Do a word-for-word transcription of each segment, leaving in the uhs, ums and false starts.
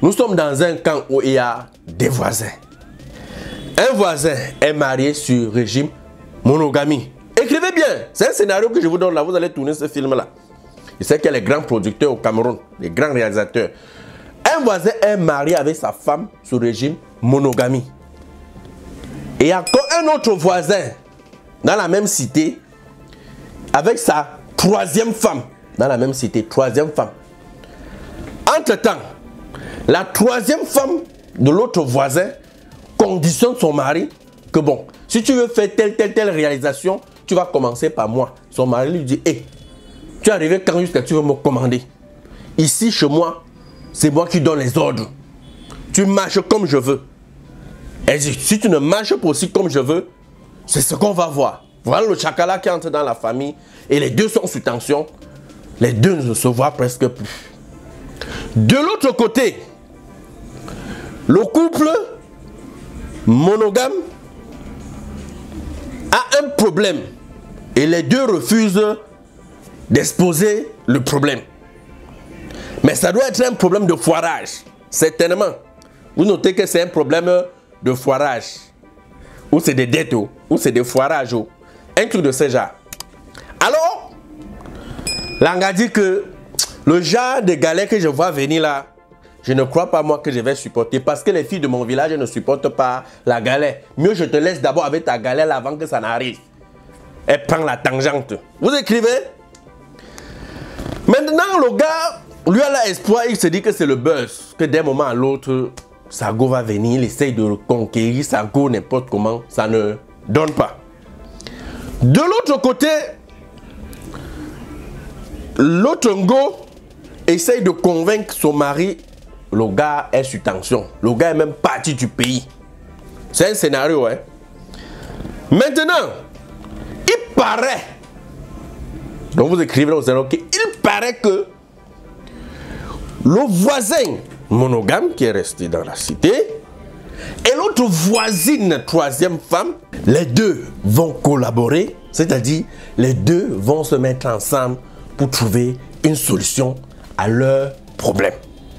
Nous sommes dans un camp où il y a des voisins. Un voisin est marié sur régime monogamie. Écrivez bien, c'est un scénario que je vous donne là, vous allez tourner ce film-là. Je sais qu'il y a les grands producteurs au Cameroun, les grands réalisateurs. Un voisin est marié avec sa femme sur régime monogamie. Et il y a encore un autre voisin dans la même cité avec sa troisième femme. Dans la même cité, troisième femme. Entre-temps, la troisième femme de l'autre voisin conditionne son mari que bon, si tu veux faire telle, telle, telle réalisation, tu vas commencer par moi. Son mari lui dit, hé, hey, tu es arrivé quand jusqu'à tu veux me commander. Ici, chez moi, c'est moi qui donne les ordres. Tu marches comme je veux. Elle dit, si tu ne marches pas aussi comme je veux, c'est ce qu'on va voir. Voilà le chakala qui entre dans la famille et les deux sont sous tension. Les deux ne se voient presque plus. De l'autre côté, le couple monogame a un problème et les deux refusent d'exposer le problème. Mais ça doit être un problème de foirage, certainement. Vous notez que c'est un problème de foirage. Ou c'est des dettes, ou c'est des foirages. Un truc de ce genre. Alors, Langa dit que le genre de galère que je vois venir là, je ne crois pas moi que je vais supporter. Parce que les filles de mon village ne supportent pas la galère. Mieux je te laisse d'abord avec ta galère là, avant que ça n'arrive. Elle prend la tangente. Vous écrivez? Maintenant, le gars, lui a l'espoir, il se dit que c'est le buzz. Que d'un moment à l'autre, sa go va venir, il essaye de conquérir sa go n'importe comment. Ça ne donne pas. De l'autre côté, l'autre go essaye de convaincre son mari. Le gars est sous tension. Le gars est même parti du pays. C'est un scénario, hein. Maintenant, il paraît. Donc vous écrivez dans le scénario qu'il paraît que le voisin monogame qui est resté dans la cité et l'autre voisine, troisième femme, les deux vont collaborer, c'est-à-dire les deux vont se mettre ensemble pour trouver une solution à leur problème.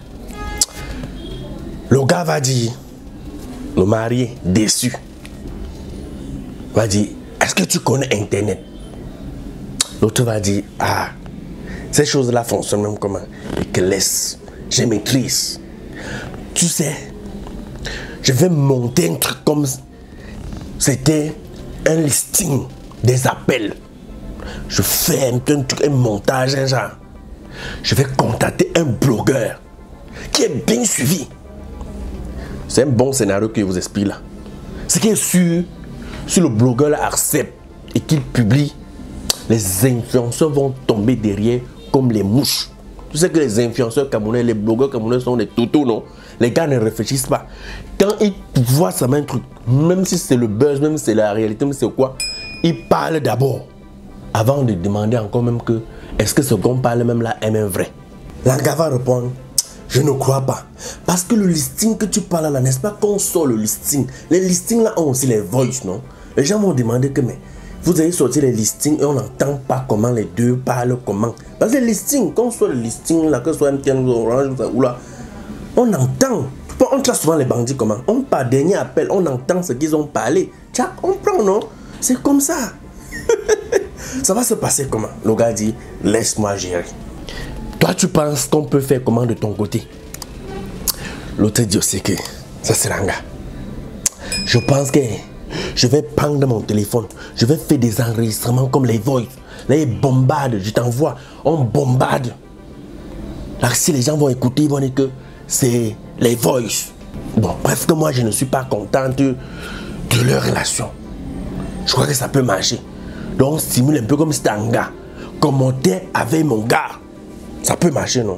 Le gars va dire, le marié déçu, va dire, est-ce que tu connais Internet? L'autre va dire, ah, ces choses-là fonctionnent même comment? Et que laisse, je maîtrise. Tu sais, je vais monter un truc comme c'était un listing des appels. Je fais un, un, un montage, un genre. Je vais contacter un blogueur qui est bien suivi. C'est un bon scénario que je vous explique là. Ce qui est sûr, si le blogueur accepte et qu'il publie, les influenceurs vont tomber derrière comme les mouches. Tu sais que les influenceurs camerounais, les blogueurs camerounais sont des toutous, non? Les gars ne réfléchissent pas. Quand ils voient ça, un truc, même si c'est le buzz, même si c'est la réalité, même si c'est quoi, ils parlent d'abord. Avant de demander encore même que, est-ce que ce qu'on parle même là est même vrai? Langa va répondre, je ne crois pas. Parce que le listing que tu parles là, n'est-ce pas qu'on sort le listing? Les listings là ont aussi les voices, non? Les gens vont demander que, mais vous avez sorti les listings et on n'entend pas comment les deux parlent, comment. Parce que les listings, quand on sort le listing là, que ce soit M T N ou Orange ou là, on entend. On trace souvent les bandits comment? On par dernier appel, on entend ce qu'ils ont parlé. Tchac, on prend, non? C'est comme ça. Ça va se passer comment? Le gars dit, laisse-moi gérer. Toi, tu penses qu'on peut faire comment de ton côté? L'autre dit aussi que ça c'est Langa. Je pense que je vais prendre mon téléphone. Je vais faire des enregistrements comme les voice. Là, ils bombardent. Je t'envoie. On bombarde. Là, si les gens vont écouter, ils vont dire que c'est les voice. Bon, bref, que moi, je ne suis pas contente de leur relation. Je crois que ça peut marcher. Donc, on stimule un peu comme si c'était un gars. Commenter avec mon gars. Ça peut marcher, non?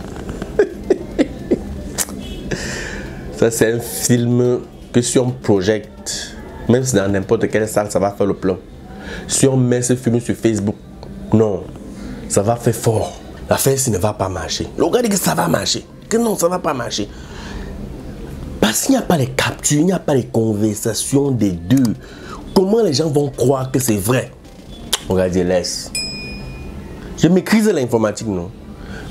Ça, c'est un film que si on projette, même si dans n'importe quelle salle, ça va faire le plan. Si on met ce film sur Facebook, non, ça va faire fort. L'affaire, ça ne va pas marcher. Le gars dit que ça va marcher. Que non, ça ne va pas marcher. Parce qu'il n'y a pas les captures, il n'y a pas les conversations des deux. Comment les gens vont croire que c'est vrai? On va dire, laisse. Je maîtrise l'informatique, non?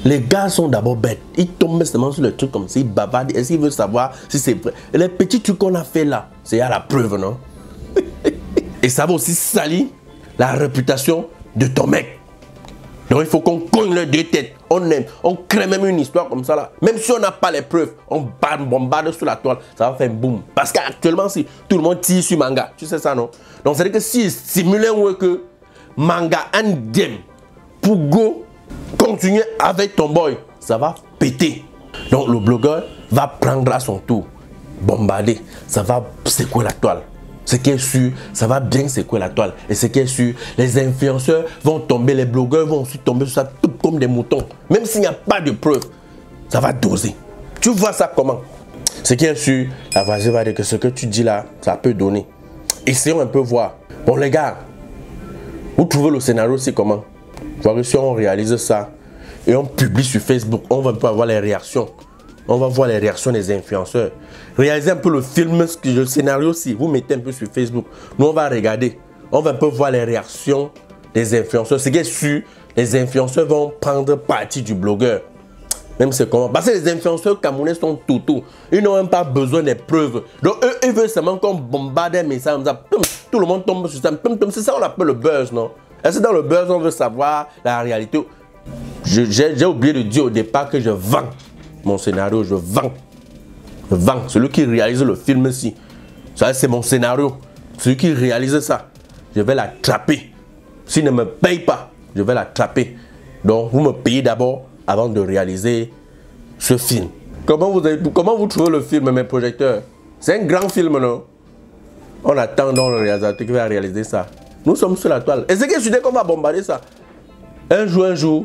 Les gars sont d'abord bêtes. Ils tombent seulement sur le truc comme ça, ils bavardent. Est-ce qu'ils veulent savoir si c'est vrai? Et les petits trucs qu'on a fait là, c'est à la preuve, non? Et ça va aussi salir la réputation de ton mec. Donc il faut qu'on cogne les deux têtes. On aime, on crée même une histoire comme ça là. Même si on n'a pas les preuves, on bombarde sur la toile, ça va faire un boom. Parce qu'actuellement, si tout le monde tire sur manga, tu sais ça, non? Donc c'est-à-dire que si stimuler que manga and game pour go continuer avec ton boy, ça va péter. Donc le blogueur va prendre à son tour, bombarder, ça va secouer la toile. Ce qui est sûr, ça va bien secouer la toile. Et ce qui est sûr, les influenceurs vont tomber, les blogueurs vont aussi tomber sur ça tout comme des moutons. Même s'il n'y a pas de preuves, ça va doser. Tu vois ça comment? Ce qui est sûr, la voisine va dire que ce que tu dis là, ça peut donner. Essayons un peu voir. Bon les gars, vous trouvez le scénario aussi comment? Voir si on réalise ça et on publie sur Facebook, on va un peu avoir les réactions. On va voir les réactions des influenceurs. Réalisez un peu le film, le scénario aussi. Vous mettez un peu sur Facebook. Nous, on va regarder. On va un peu voir les réactions des influenceurs. Ce qui est sûr, les influenceurs vont prendre parti du blogueur. Même c'est comment. Parce que les influenceurs camerounais sont toutous. Ils n'ont même pas besoin des preuves. Donc, eux, ils veulent seulement qu'on bombarde un message comme ça. Tout le monde tombe sur ça. C'est ça qu'on appelle le buzz, non? Est-ce que dans le buzz, on veut savoir la réalité? J'ai oublié de dire au départ que je vends mon scénario, je vends. Je vends. Celui qui réalise le film ici, ça c'est mon scénario. Celui qui réalise ça, je vais l'attraper. S'il ne me paye pas, je vais l'attraper. Donc vous me payez d'abord avant de réaliser ce film. Comment vous, avez, comment vous trouvez le film, mes projecteurs? C'est un grand film, non? On attend donc le réalisateur qui va réaliser ça. Nous sommes sur la toile. Et c'est que je dis qu'on va bombarder ça. Un jour, un jour,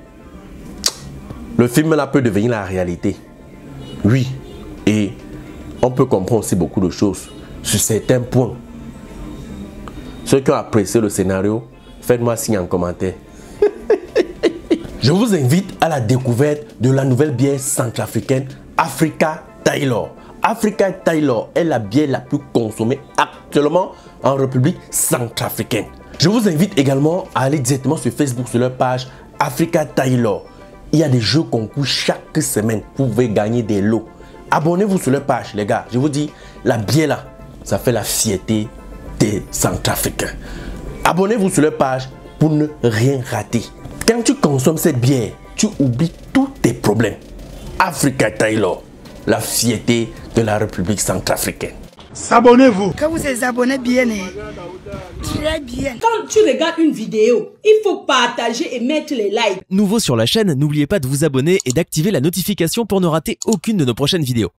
le film là peut devenir la réalité. Oui. Et on peut comprendre aussi beaucoup de choses sur certains points. Ceux qui ont apprécié le scénario, faites-moi signe en commentaire. Je vous invite à la découverte de la nouvelle bière centrafricaine Africa Taylor. Africa Taylor est la bière la plus consommée actuellement en République centrafricaine. Je vous invite également à aller directement sur Facebook, sur leur page Africa Taylor. Il y a des jeux concours chaque semaine. Vous pouvez gagner des lots. Abonnez-vous sur leur page, les gars. Je vous dis, la bière là, ça fait la fierté des Centrafricains. Abonnez-vous sur leur page pour ne rien rater. Quand tu consommes cette bière, tu oublies tous tes problèmes. Africa Taylor, la fierté de la République centrafricaine. Abonnez-vous. Quand vous êtes abonné bien, très bien. Quand tu regardes une vidéo, il faut partager et mettre les likes. Nouveau sur la chaîne, n'oubliez pas de vous abonner et d'activer la notification pour ne rater aucune de nos prochaines vidéos.